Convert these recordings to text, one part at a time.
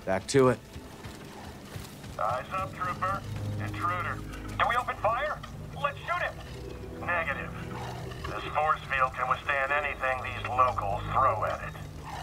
Back to it. Eyes up, trooper. Intruder. Do we open fire? Let's shoot him. Negative. This force field can withstand anything these locals throw at it.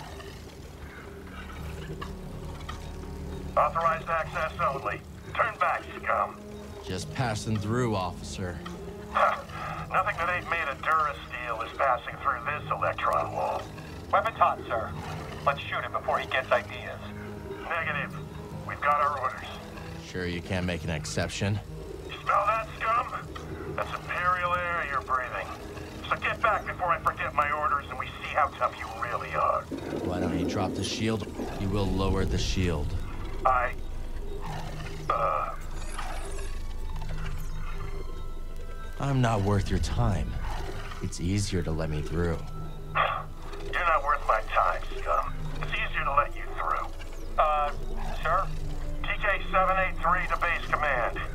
Authorized access only. Turn back, scum. Just passing through, officer. Nothing that ain't made of Durasteel is passing through this electron wall. Weapons hot, sir. Let's shoot him before he gets ideas. Negative. We've got our orders. Sure you can't make an exception? Smell that, scum? That's Imperial air you're breathing. So get back before I forget my orders and we see how tough you really are. Why don't you drop the shield? You will lower the shield. I'm not worth your time. It's easier to let me through. You're not worth my time, scum. It's easier to let you through. Sir? TK-783 to base command.